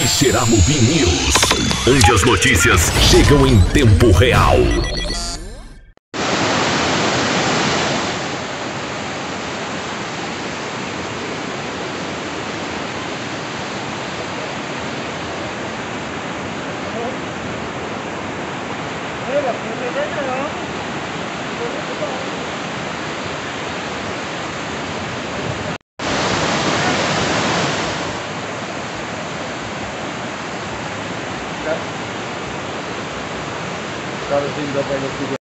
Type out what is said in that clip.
Xeramubi News, onde as notícias chegam em tempo real. Cara, tem que dar pra ele aqui.